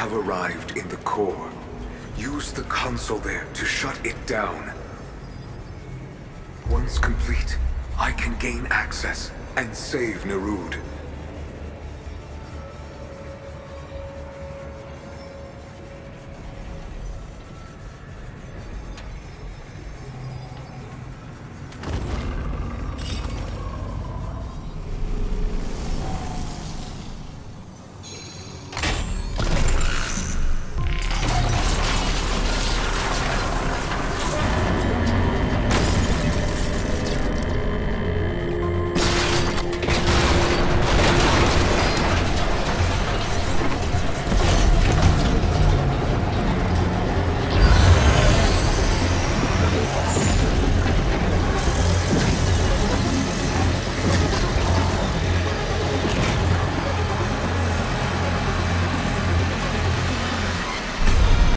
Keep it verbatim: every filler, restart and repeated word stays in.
have arrived in the core. Use the console there to shut it down. Once complete, I can gain access and save Nerud.